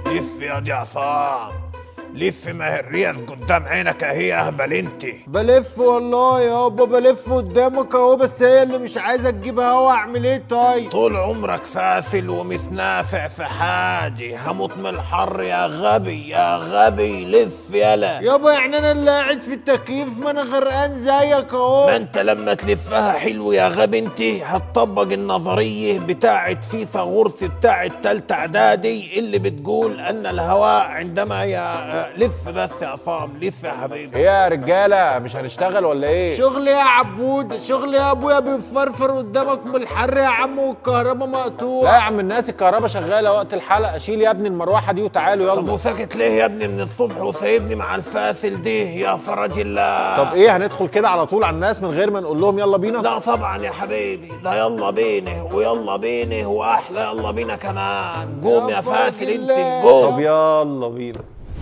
لف يا دي عصام، لف، ما هي الرياض قدام عينك اهي اهبل انت. بلف والله يابا، بلف قدامك اهو، بس هي اللي مش عايزه تجيب هوا. اعمل ايه طيب؟ طول عمرك فاسل ومش نافع في حاجه، هموت من الحر يا غبي يا غبي. لف يلا يابا، يعني انا اللي قاعد في التكييف؟ ما انا غرقان زيك اهو. ما انت لما تلفها حلو يا غبي انت هتطبق النظريه بتاعت فيثاغورس بتاعت تالتة اعدادي اللي بتقول ان الهواء عندما لف بس يا عصام، لف يا حبيبي. ايه يا رجاله، مش هنشتغل ولا ايه؟ شغل يا عبود، شغل يا ابويا، بيفرفر قدامك من الحر يا عم، والكهرباء مقطوعه. لا يا عم الناس، الكهرباء شغاله وقت الحلقه. شيل يا ابني المروحه دي وتعالوا يلا. طب وساكت ليه يا ابني من الصبح وسايبني مع الفاسل دي يا فرج الله؟ طب ايه، هندخل كده على طول على الناس من غير ما نقول لهم يلا بينا؟ لا طبعا يا حبيبي، ده يلا بينا ويلا بينا واحلى يلا بينا كمان. قوم يا فاسل انت، قوم. طب يلا بينا.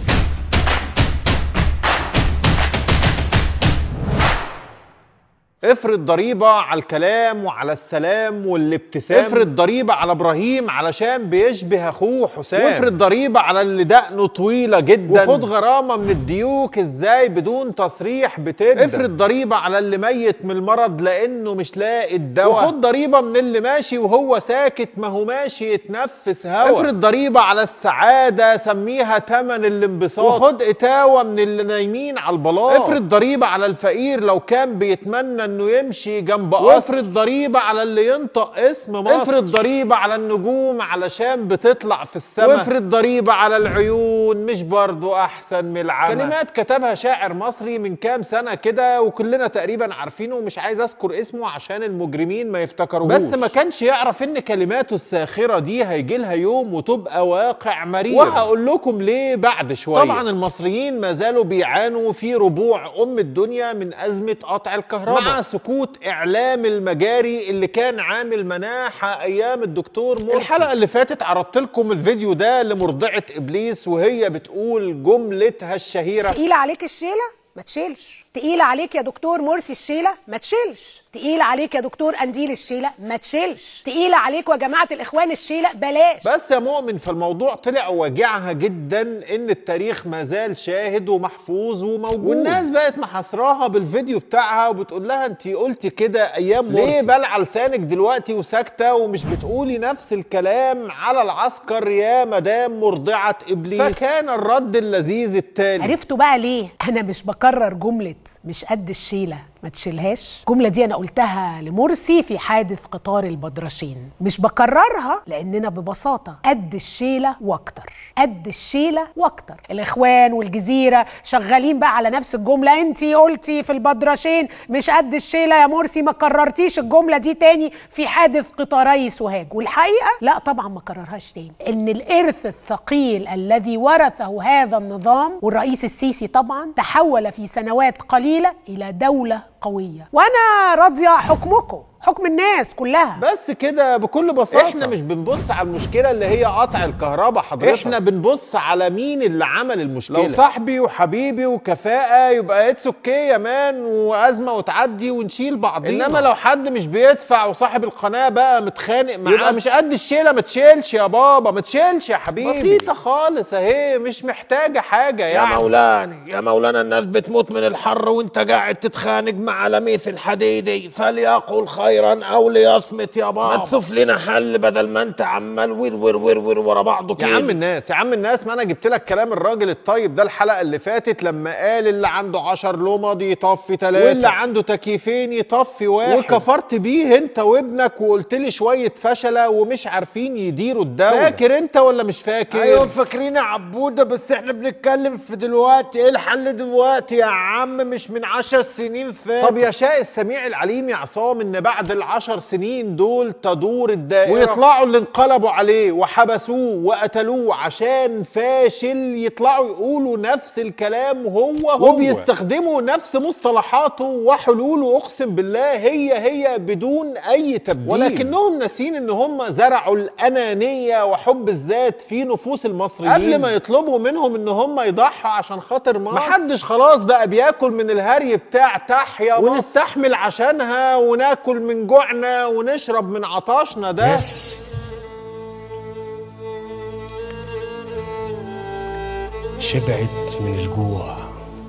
افرض ضريبة على الكلام وعلى السلام والابتسام. افرض ضريبة على ابراهيم علشان بيشبه اخوه حسام. وافرض ضريبة على اللي دقنه طويلة جدا. وخد غرامة من الديوك ازاي بدون تصريح بتدن. افرض ضريبة على اللي ميت من المرض لانه مش لاقي الدواء. وخد ضريبة من اللي ماشي وهو ساكت، ما هو ماشي يتنفس هوا. افرض ضريبة على السعادة، سميها تمن الانبساط. وخد اتاوة من اللي نايمين على البلاط. افرض ضريبة على الفقير لو كان بيتمنى انه يمشي جنب قصر. وافرض ضريبه على اللي ينطق اسم مصر. افرض ضريبه على النجوم علشان بتطلع في السماء. وافرض ضريبه على العيون، مش برضو احسن من العمى؟ كلمات كتبها شاعر مصري من كام سنه كده وكلنا تقريبا عارفينه، ومش عايز اذكر اسمه عشان المجرمين ما يفتكروهوش. بس ما كانش يعرف ان كلماته الساخره دي هيجي لها يوم وتبقى واقع مرير، وهقول لكم ليه بعد شويه. طبعا المصريين ما زالوا بيعانوا في ربوع الدنيا من ازمه قطع الكهرباء، مع سكوت اعلام المجاري اللي كان عامل مناحه ايام الدكتور مرسي. الحلقه اللي فاتت عرضت لكم الفيديو ده لمرضعه ابليس وهي بتقول جملتها الشهيره: تقيله عليك الشيله ما تشيلش. تقيله عليك يا دكتور مرسي الشيله ما تشيلش. تقيله عليك يا دكتور قنديل الشيله ما تشيلش. تقيله عليك يا جماعه الاخوان الشيله بلاش. بس يا مؤمن، فالموضوع طلع واجعها جدا ان التاريخ ما زال شاهد ومحفوظ وموجود، والناس بقت محاصراها بالفيديو بتاعها وبتقول لها انت قلتي كده ايام مرسي، ليه بلع لسانك دلوقتي وساكته ومش بتقولي نفس الكلام على العسكر يا مدام مرضعه ابليس؟ فكان الرد اللذيذ التالي. عرفتوا بقى ليه انا مش بكرر جمله مش قد الشيله ما تشيلهاش؟ الجمله دي انا قلتها لمرسي في حادث قطار البدرشين، مش بكررها لاننا ببساطه قد الشيله واكتر، قد الشيله واكتر. الاخوان والجزيره شغالين بقى على نفس الجمله. انتي قلتي في البدرشين مش قد الشيله يا مرسي، ما كررتيش الجمله دي تاني في حادث قطاري سوهاج. والحقيقه لا طبعا ما كررهاش تاني، ان الارث الثقيل الذي ورثه هذا النظام والرئيس السيسي طبعا تحول في سنوات قليله الى دوله قويه، وانا راضيه حكمكم، حكم الناس كلها. بس كده بكل بساطه. احنا مش بنبص على المشكله اللي هي قطع الكهرباء حضرتك، احنا بنبص على مين اللي عمل المشكله. لو صاحبي وحبيبي وكفاءه يبقى اتس اوكي يا مان، وازمه وتعدي ونشيل بعضينا. انما لو حد مش بيدفع وصاحب القناه بقى متخانق معاه يبقى مش قد الشيله. ما تشيلش يا بابا، ما تشيلش يا حبيبي. بسيطه خالص اهي، مش محتاجه حاجه يعني. يا مولانا يا مولانا، الناس بتموت من الحر وانت قاعد تتخانق مع لميس الحديدي، فليقل خيرا او ليصمت يا بابا. ما تشوف لنا حل بدل ما انت عمال ور ورا بعضه كده. يا عم الناس، يا عم الناس، ما انا جبت لك كلام الراجل الطيب ده الحلقه اللي فاتت لما قال اللي عنده 10 لمض يطفي 3، واللي عنده تكييفين يطفي 1، وكفرت بيه انت وابنك وقلت لي شويه فشله ومش عارفين يديروا الدوله. فاكر انت ولا مش فاكر؟ ايوه فاكرين يا عبوده، بس احنا بنتكلم في دلوقتي. ايه الحل دلوقتي يا عم؟ مش من 10 سنين فاتوا. طب يشاء السميع العليم يا عصام ان بعد ال10 سنين دول تدور الدائره ويطلعوا اللي انقلبوا عليه وحبسوه وقتلوه عشان فاشل يطلعوا يقولوا نفس الكلام هو وبيستخدموا نفس مصطلحاته وحلوله، اقسم بالله هي بدون اي تبديل. ولكنهم ناسين ان هم زرعوا الانانيه وحب الذات في نفوس المصريين قبل ما يطلبوا منهم ان هم يضحوا عشان خاطر مصر. محدش خلاص بقى بياكل من الهري بتاع تحيا مصر ونستحمل عشانها وناكل من جوعنا ونشرب من عطاشنا ده. شبعت من الجوع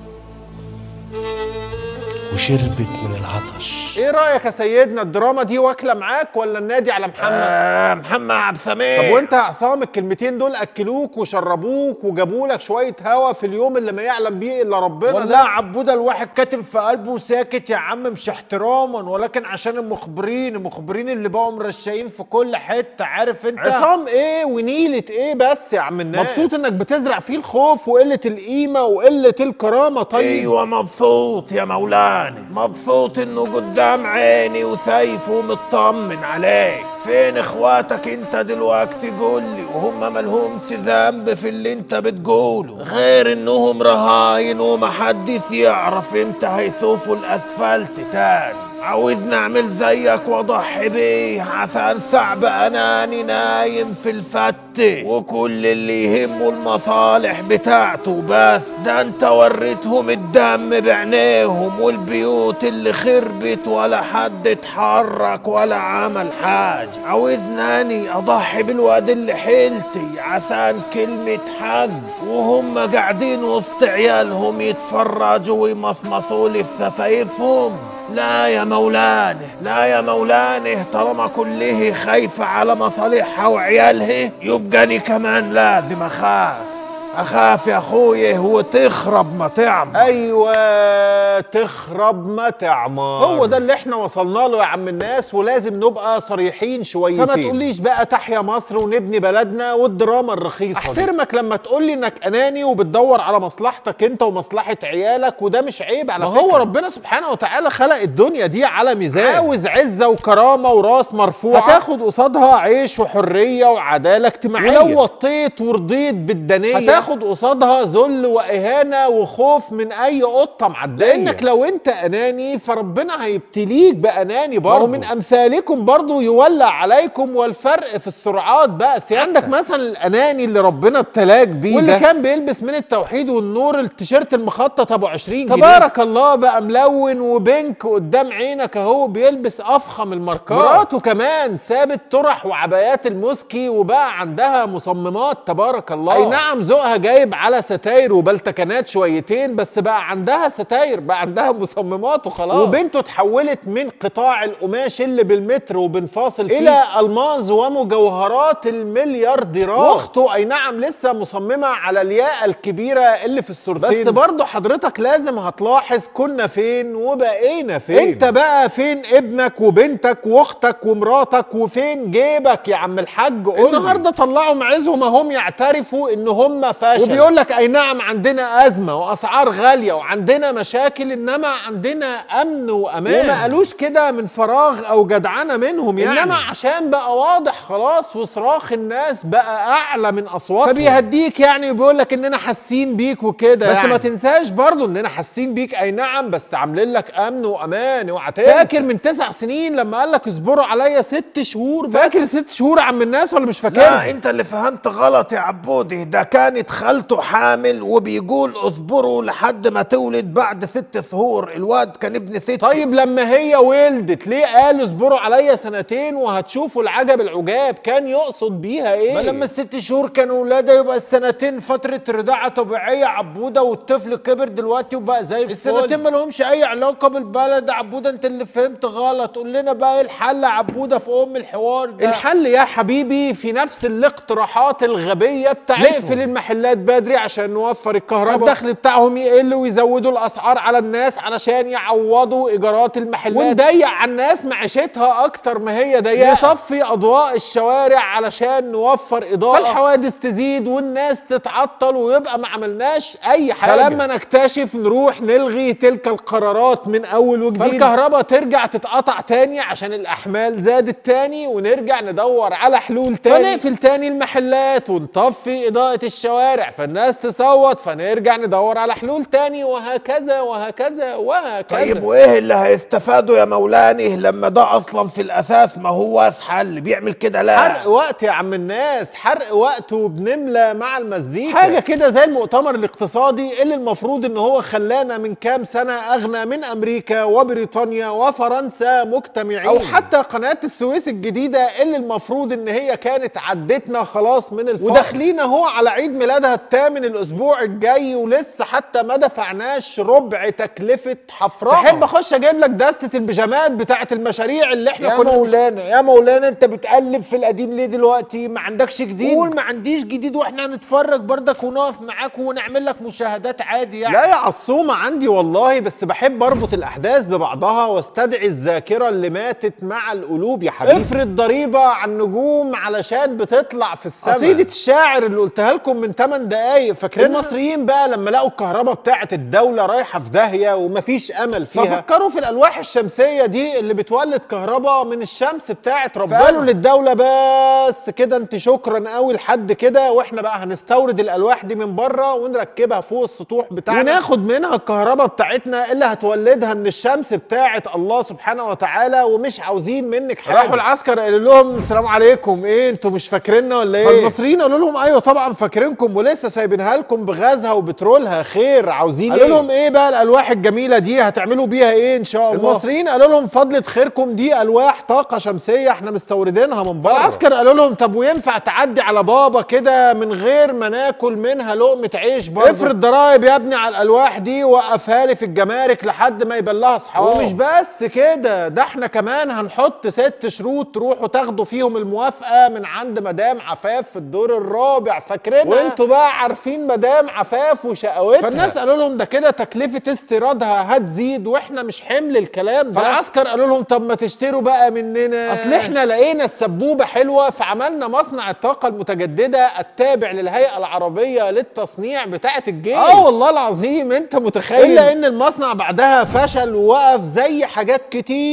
وشربت من العطش. ايه رايك يا سيدنا، الدراما دي واكله معاك ولا النادي على محمد؟ محمد عبد السميع. طب وانت يا عصام الكلمتين دول اكلوك وشربوك وجابوا لك شويه هوا في اليوم اللي ما يعلم بيه الا ربنا؟ والله يا عبوده الواحد كاتم في قلبه وساكت يا عم، مش احتراما ولكن عشان المخبرين اللي بقوا مرشقين في كل حته، عارف انت؟ عصام ايه ونيله ايه بس يا عم الناس؟ مبسوط انك بتزرع فيه الخوف وقله القيمه وقله الكرامه. طيب ايوه مبسوط يا مولانا، مبسوط انه قدام عيني وسيف ومطمن عليك. فين اخواتك انت دلوقتي قول لي، وهم مالهمش ذنب في اللي انت بتقوله غير انهم رهاين ومحدش يعرف امتى هيسوفوا الاسفلت تاني. عاوز نعمل زيك واضحي بيه عشان صعب اناني نايم في الفتة وكل اللي يهمه المصالح بتاعته بس. ده انت وريتهم الدم بعينيهم والبيوت اللي خربت ولا حد اتحرك ولا عمل حاجة. عاوزناني اضحي بالواد اللي حيلتي عشان كلمة حق وهم قاعدين وسط عيالهم يتفرجوا ويمصمصوا لي في سفايفهم؟ لا يا مولانا، لا يا مولانا، طالما كله خايفة على مصالحها وعيالها يبقى أنا كمان لازم أخاف يا أخويا وتخرب ما تعمر. ايوه تخرب ما تعمر، هو ده اللي احنا وصلنا له يا عم الناس، ولازم نبقى صريحين شويتين. فما تقوليش بقى تحيا مصر ونبني بلدنا والدراما الرخيصه. احترمك لما تقولي انك اناني وبتدور على مصلحتك انت ومصلحه عيالك، وده مش عيب على فكره. هو ربنا سبحانه وتعالى خلق الدنيا دي على ميزان، عاوز عزه وكرامه وراس مرفوعه هتاخد قصادها عيش وحريه وعداله اجتماعيه. ولو وطيت ورضيت بالدنيه هتاخد قصادها ذل واهانه وخوف من اي قطه معديه. لانك لو انت اناني فربنا هيبتليك باناني برضه، ومن امثالكم برضه يولع عليكم، والفرق في السرعات بقى سيادتك. عندك مثلا الاناني اللي ربنا ابتلاك بيه واللي كان بيلبس من التوحيد والنور التيشيرت المخطط ابو 20 جنيه تبارك الله بقى ملون وبنك قدام عينك اهو، بيلبس افخم الماركات. مراته كمان سابت طرح وعبايات المسكي وبقى عندها مصممات تبارك الله. اي نعم ذوقها جايب على ستاير وبلتكنات شويتين، بس بقى عندها ستاير، بقى عندها مصممات وخلاص. وبنته اتحولت من قطاع القماش اللي بالمتر وبنفاصل فيه الى الماظ ومجوهرات المليارديرات. واخته اي نعم لسه مصممه على الياقه الكبيره اللي في الصورتين، بس برضه حضرتك لازم هتلاحظ كنا فين وبقينا فين. انت بقى فين ابنك وبنتك واختك ومراتك، وفين جيبك يا عم الحاج؟ النهارده طلعوا معزهم اهم يعترفوا ان هم فاشل، وبيقول لك اي نعم عندنا ازمه واسعار غاليه وعندنا مشاكل، انما عندنا امن وامان. وما قالوش كده من فراغ او جدعنه منهم يعني، انما عشان بقى واضح خلاص وصراخ الناس بقى اعلى من اصواتهم، فبيهديك يعني وبيقول لك اننا حاسين بيك وكده. بس يعني ما تنساش برضو اننا حاسين بيك اي نعم، بس عاملين لك امن وامان. اوعى تنسى، فاكر من 9 سنين لما قال لك اصبروا عليا 6 شهور؟ فاكر 6 شهور يا عم الناس ولا مش فاكر؟ لا انت اللي فهمت غلط يا عبودي، ده كانت خالته حامل وبيقول اصبروا لحد ما تولد بعد 6 شهور. الواد كان ابن 6. طيب لما هي ولدت ليه قال اصبروا عليا 2 وهتشوفوا العجب العجاب؟ كان يقصد بيها ايه؟ ما لما 6 شهور كانوا ولاده يبقى ال2 فتره رضاعه طبيعيه عبوده، والطفل كبر دلوقتي وبقى زي الفل. ال2 ما لهمش اي علاقه بالبلد عبوده، انت اللي فهمت غلط. قول لنا بقى ايه الحل عبوده في الحوار ده؟ الحل يا حبيبي في نفس الاقتراحات الغبيه بتاعتهم. نقفل المحلات بدري عشان نوفر الكهرباء، الدخل بتاعهم يقل ويزودوا الاسعار على الناس علشان يعوضوا ايجارات المحلات، ونضيق على الناس معيشتها اكتر ما هي ضيقه، نطفي اضواء الشوارع علشان نوفر اضاءه، فالحوادث تزيد والناس تتعطل ويبقى ما عملناش اي حاجه. فلما نكتشف نروح نلغي تلك القرارات من اول وجديد، فالكهرباء ترجع تتقطع تاني عشان الاحمال زادت تاني، ونرجع ندور على حلول تاني، فنقفل تاني المحلات ونطفي اضاءه الشوارع فالناس تصوت، فنرجع ندور على حلول تاني، وهكذا وهكذا وهكذا. طيب وايه اللي هيستفادوا يا مولاني لما ده اصلا في الاساس ما هوش حل؟ بيعمل كده لا حرق وقت يا عم الناس، حرق وقت وبنملى مع المزيكا، حاجه كده زي المؤتمر الاقتصادي اللي المفروض ان هو خلانا من كام سنه اغنى من امريكا وبريطانيا وفرنسا مجتمعين، او حتى قناه السويس الجديده اللي المفروض ان هي كانت عدتنا خلاص من الفقر، وداخلين اهو على عيد ميلاد ميلادها الثامن الاسبوع الجاي ولسه حتى ما دفعناش ربع تكلفه حفرها. تحب اخش اجيب لك دستة البيجامات بتاعه المشاريع اللي احنا يا مولانا يا مولانا انت بتقلب في القديم ليه دلوقتي؟ ما عندكش جديد؟ قول ما عنديش جديد واحنا هنتفرج برضك ونقف معاك ونعمل لك مشاهدات عادي يعني. لا يا عصومه عندي والله، بس بحب اربط الاحداث ببعضها واستدعي الذاكره اللي ماتت مع القلوب يا حبيبي. افرض ضريبه على النجوم علشان بتطلع في السماء. قصيده الشاعر اللي قلتها لكم من 8 دقايق فاكرين؟ المصريين بقى لما لقوا الكهرباء بتاعه الدوله رايحه في داهيه ومفيش امل فيها، ففكروا في الالواح الشمسيه دي اللي بتولد كهرباء من الشمس بتاعه ربنا. فقالوا للدوله بس كده انت شكرا قوي لحد كده، واحنا بقى هنستورد الالواح دي من بره ونركبها فوق السطوح بتاعنا وناخد منها الكهرباء بتاعتنا اللي هتولدها من الشمس بتاعه الله سبحانه وتعالى، ومش عاوزين منك حاجه. راحوا العسكر قالوا لهم السلام عليكم، ايه انتوا مش فاكريننا ولا ايه؟ فالمصريين قالوا لهم ايوه طبعا فاكرينكم ولسه سايبينها لكم بغازها وبترولها، خير عاوزين ايه؟ قالوا لهم ايه بقى الالواح الجميله دي هتعملوا بيها ايه ان شاء الله؟ المصريين قالوا لهم فضلة خيركم دي الواح طاقه شمسيه احنا مستوردينها من بره. العسكر قالوا لهم طب وينفع تعدي على بابا كده من غير ما ناكل منها لقمه عيش برضه؟ افرض ضرايب يا ابني على الالواح دي وقفها لي في الجمارك لحد ما يبلها اصحابه. ومش بس كده، ده احنا كمان هنحط 6 شروط تروحوا تاخدوا فيهم الموافقه من عند مدام عفاف في الدور الرابع، فاكرينها؟ وانتوا بقى عارفين مدام عفاف وشقاوتها. فالناس قالوا لهم ده كده تكلفه استيرادها هتزيد واحنا مش حمل الكلام ده. فالعسكر قالوا لهم طب ما تشتروا بقى مننا، اصل احنا لقينا السبوبه حلوه فعملنا مصنع الطاقه المتجدده التابع للهيئه العربيه للتصنيع بتاعه الجيش. والله العظيم انت متخيل؟ الا ان المصنع بعدها فشل ووقف زي حاجات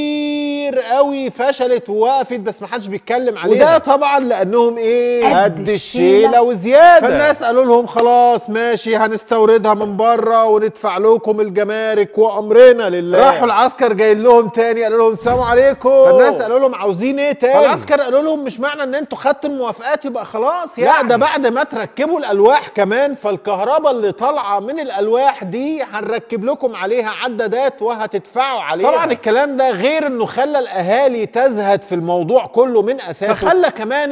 كتير قوي فشلت ووقفت بس ما حدش بيتكلم عليها، وده طبعا لانهم ايه؟ قد الشيله وزياده. فالناس قالوا لهم خلاص ماشي هنستوردها من بره وندفع لكم الجمارك وامرنا لله. راحوا العسكر جايين لهم تاني قالوا لهم السلام عليكم. فالناس قالوا لهم عاوزين ايه تاني؟ فالعسكر قالوا لهم مش معنى ان انتوا خدتوا الموافقات يبقى خلاص يعني، لا ده بعد ما تركبوا الالواح كمان فالكهرباء اللي طالعه من الالواح دي هنركب لكم عليها عدادات وهتدفعوا عليها. طبعا الكلام ده غير انه خلى الاهالي تزهد في الموضوع كله من اساسه، فخلى كمان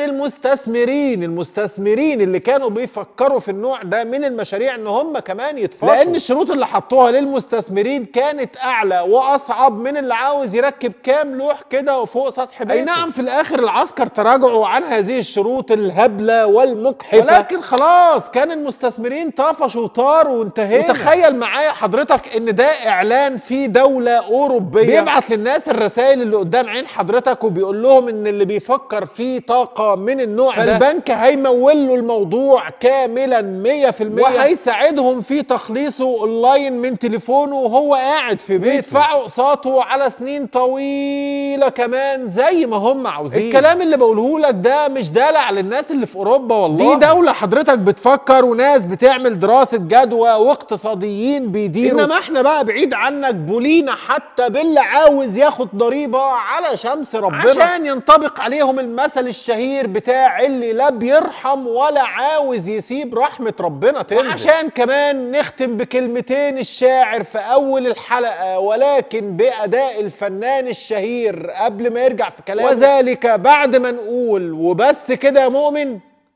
المستثمرين اللي كانوا بيفكروا في النوع ده من المشاريع ان هم كمان يتفاصلوا، لان الشروط اللي حطوها للمستثمرين كانت اعلى واصعب من اللي عاوز يركب كام لوح كده وفوق سطح بيته. اي نعم في الاخر العسكر تراجعوا عن هذه الشروط الهبله والمجحفه، ولكن خلاص كان المستثمرين طفشوا وطاروا وانتهينا. وتخيل معايا حضرتك ان ده اعلان في دوله اوروبيه بيبعت للناس الرسائل اللي قدام عين حضرتك وبيقول لهم ان اللي بيفكر في طاقه من النوع ده فالبنك هيمول له الموضوع كاملا 100% وهيساعدهم في تخليصه اونلاين من تليفونه وهو قاعد في بيته، ويدفعوا اقساطه على سنين طويله كمان زي ما هم عاوزين. الكلام اللي بقوله لك ده مش دلع للناس اللي في اوروبا والله، دي دوله حضرتك بتفكر وناس بتعمل دراسه جدوى واقتصاديين بيديروا، انما احنا بقى بعيد عنك بولينا حتى باللي عاوز ياخد ضريبه على شمس ربنا عشان ينطبق عليهم المثل الشهير بتاع اللي لا بيرحم ولا عاوز يسيب رحمه ربنا تنزل. وعشان كمان نختم بكلمتين الشاعر في اول الحلقه ولكن باداء الفنان الشهير قبل ما يرجع في كلامه، وذلك بعد ما نقول وبس كده يا مؤمن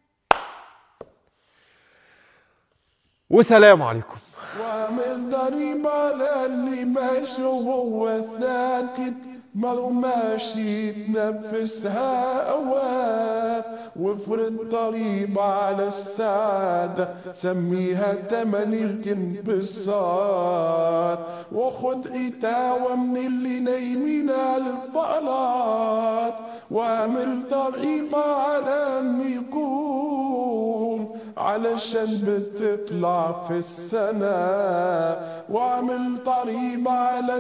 وسلام عليكم. واعمل ضريبة للي ماشي وهو ساكت، مالو ماشي تنفسها أوقات، وافرض ضريبة على السعادة سميها تمن الانبساط، وخد إتاوة من اللي نايمين على البلاط، واعمل ضريبة على النجوم علشان بتطلع في السنة، واعمل ضريبة على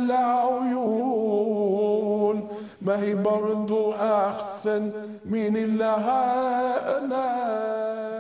العيون ما هي برضو أحسن من اللي أنا